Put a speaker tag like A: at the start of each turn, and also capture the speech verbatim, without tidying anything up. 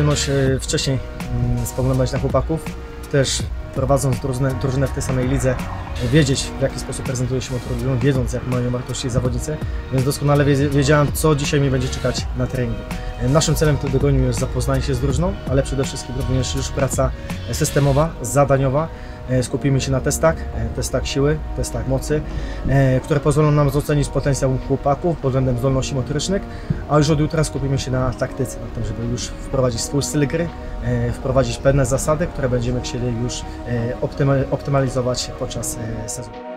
A: przyjemność wcześniej spoglądać na chłopaków, też prowadząc drużynę, drużynę w tej samej lidze, wiedzieć, w jaki sposób prezentuje się Motor, wiedząc, jak mają wartości zawodnicy, więc doskonale wiedziałem, co dzisiaj mi będzie czekać na treningu. Naszym celem w tym tygodniu jest zapoznanie się z drużyną, ale przede wszystkim również już praca systemowa, zadaniowa. Skupimy się na testach, testach siły, testach mocy, które pozwolą nam ocenić potencjał chłopaków pod względem zdolności motorycznych, a już od jutra skupimy się na taktyce, na tym, żeby już wprowadzić swój styl gry, wprowadzić pewne zasady, które będziemy chcieli już optymalizować podczas sezonu.